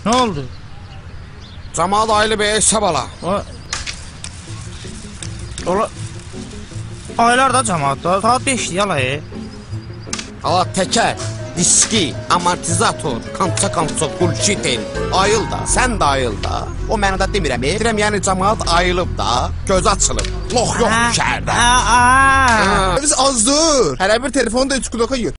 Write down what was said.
Ne oldu? Camaat aylı bir hesab ala. Ola... Aylar da cemaatda, saat 5'dir yalayı. Ala təkər, diski, amortizator, kança, bullshitin, ayıl da, sən də ayıl da. O mənada demirəm, yəni camaat ayılıb da, göz açılıb. Lox yox şəhərdə. Biz azdır. Hələ bir telefonu da 3 kuloka yut.